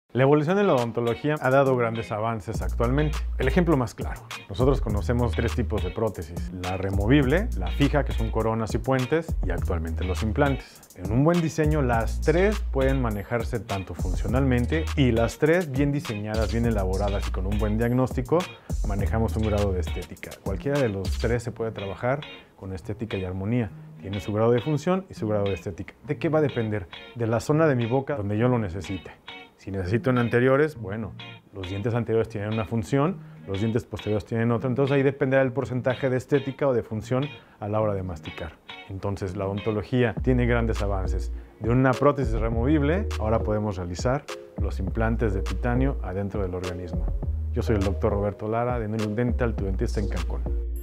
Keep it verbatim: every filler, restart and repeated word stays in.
La evolución en la odontología ha dado grandes avances actualmente. El ejemplo más claro, nosotros conocemos tres tipos de prótesis: la removible, la fija, que son coronas y puentes, y actualmente los implantes. En un buen diseño, las tres pueden manejarse tanto funcionalmente, y las tres bien diseñadas, bien elaboradas y con un buen diagnóstico, manejamos un grado de estética. Cualquiera de los tres se puede trabajar con estética y armonía. Tiene su grado de función y su grado de estética. ¿De qué va a depender? De la zona de mi boca donde yo lo necesite. Si necesito en anteriores, bueno, los dientes anteriores tienen una función, los dientes posteriores tienen otra, entonces ahí dependerá el porcentaje de estética o de función a la hora de masticar. Entonces la odontología tiene grandes avances. De una prótesis removible, ahora podemos realizar los implantes de titanio adentro del organismo. Yo soy el doctor Roberto Lara de Nulux Dental, tu dentista en Cancún.